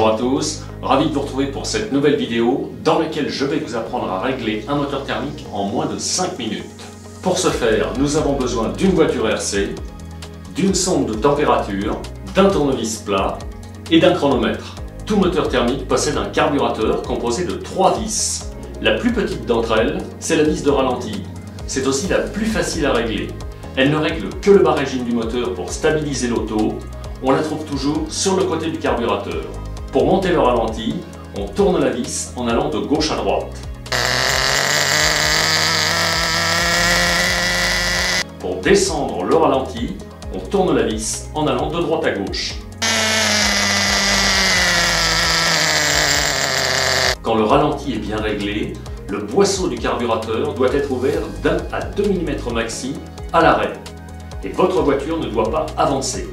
Bonjour à tous, ravi de vous retrouver pour cette nouvelle vidéo dans laquelle je vais vous apprendre à régler un moteur thermique en moins de 5 minutes. Pour ce faire, nous avons besoin d'une voiture RC, d'une sonde de température, d'un tournevis plat et d'un chronomètre. Tout moteur thermique possède un carburateur composé de 3 vis. La plus petite d'entre elles, c'est la vis de ralenti. C'est aussi la plus facile à régler. Elle ne règle que le bas régime du moteur pour stabiliser l'auto. On la trouve toujours sur le côté du carburateur. Pour monter le ralenti, on tourne la vis en allant de gauche à droite. Pour descendre le ralenti, on tourne la vis en allant de droite à gauche. Quand le ralenti est bien réglé, le boisseau du carburateur doit être ouvert d'1 à 2 mm maxi à l'arrêt. Et votre voiture ne doit pas avancer.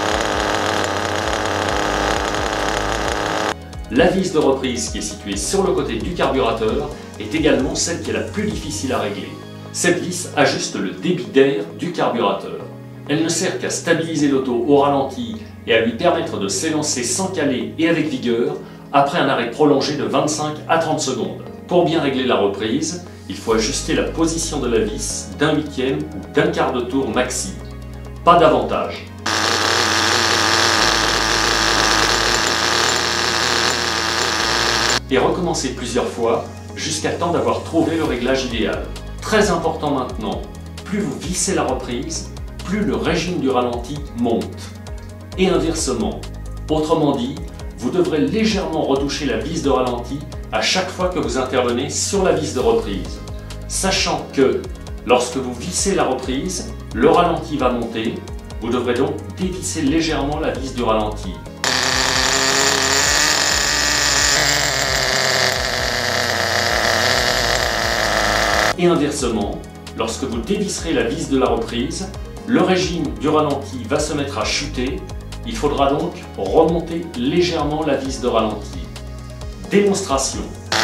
La vis de reprise qui est située sur le côté du carburateur est également celle qui est la plus difficile à régler. Cette vis ajuste le débit d'air du carburateur. Elle ne sert qu'à stabiliser l'auto au ralenti et à lui permettre de s'élancer sans caler et avec vigueur après un arrêt prolongé de 25 à 30 secondes. Pour bien régler la reprise, il faut ajuster la position de la vis d'1/8 ou d'1/4 de tour maxi. Pas davantage. Et recommencer plusieurs fois jusqu'à temps d'avoir trouvé le réglage idéal. Très important maintenant, plus vous vissez la reprise, plus le régime du ralenti monte. Et inversement, autrement dit, vous devrez légèrement retoucher la vis de ralenti à chaque fois que vous intervenez sur la vis de reprise. Sachant que lorsque vous vissez la reprise, le ralenti va monter, vous devrez donc dévisser légèrement la vis du ralenti. Et inversement, lorsque vous dévisserez la vis de la reprise, le régime du ralenti va se mettre à chuter. Il faudra donc remonter légèrement la vis de ralenti. Démonstration.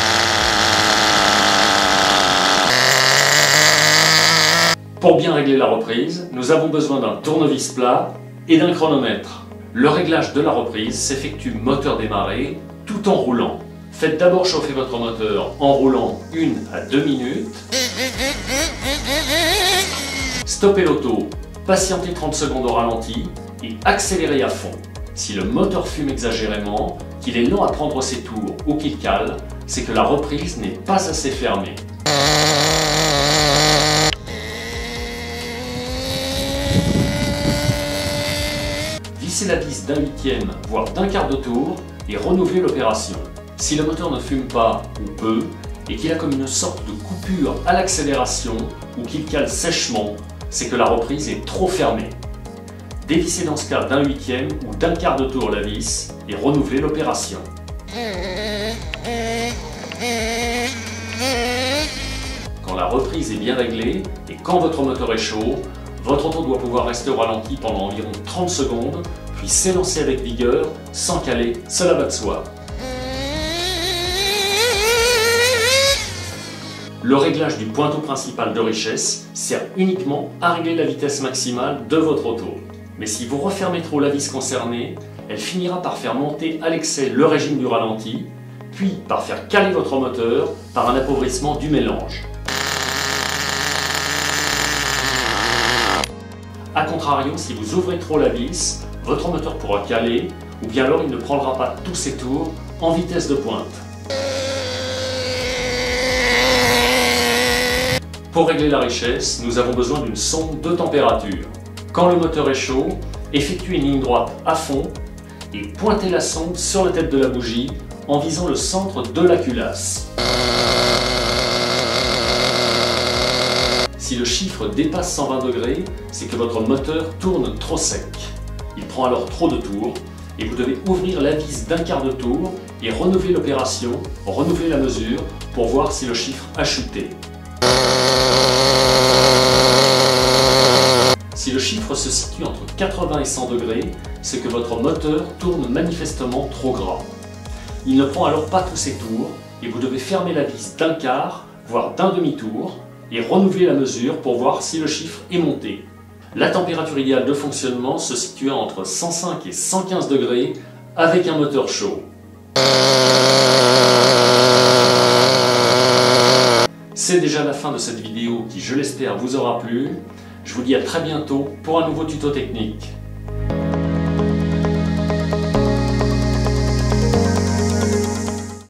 Pour bien régler la reprise, nous avons besoin d'un tournevis plat et d'un chronomètre. Le réglage de la reprise s'effectue moteur démarré tout en roulant. Faites d'abord chauffer votre moteur en roulant 1 à 2 minutes. Stoppez l'auto, patientez 30 secondes au ralenti et accélérez à fond. Si le moteur fume exagérément, qu'il est lent à prendre ses tours ou qu'il cale, c'est que la reprise n'est pas assez fermée. Vissez la vis d'1/8 voire d'1/4 de tour et renouvelez l'opération. Si le moteur ne fume pas ou peu et qu'il a comme une sorte de coupure à l'accélération ou qu'il cale sèchement, c'est que la reprise est trop fermée. Dévissez dans ce cas d'1/8 ou d'1/4 de tour la vis et renouvelez l'opération. Quand la reprise est bien réglée et quand votre moteur est chaud, votre auto doit pouvoir rester au ralenti pendant environ 30 secondes, puis s'élancer avec vigueur, sans caler, cela va de soi. Le réglage du pointeau principal de richesse sert uniquement à régler la vitesse maximale de votre auto. Mais si vous refermez trop la vis concernée, elle finira par faire monter à l'excès le régime du ralenti, puis par faire caler votre moteur par un appauvrissement du mélange. A contrario, si vous ouvrez trop la vis, votre moteur pourra caler, ou bien alors il ne prendra pas tous ses tours en vitesse de pointe. Pour régler la richesse, nous avons besoin d'une sonde de température. Quand le moteur est chaud, effectuez une ligne droite à fond et pointez la sonde sur la tête de la bougie en visant le centre de la culasse. Si le chiffre dépasse 120 degrés, c'est que votre moteur tourne trop sec. Il prend alors trop de tours et vous devez ouvrir la vis d'1/4 de tour et renouveler l'opération, renouveler la mesure pour voir si le chiffre a chuté. Si le chiffre se situe entre 80 et 100 degrés, c'est que votre moteur tourne manifestement trop gras. Il ne prend alors pas tous ses tours et vous devez fermer la vis d'1/4, voire d'un demi-tour et renouveler la mesure pour voir si le chiffre est monté. La température idéale de fonctionnement se situe entre 105 et 115 degrés avec un moteur chaud. C'est déjà la fin de cette vidéo qui, je l'espère, vous aura plu. Je vous dis à très bientôt pour un nouveau tuto technique.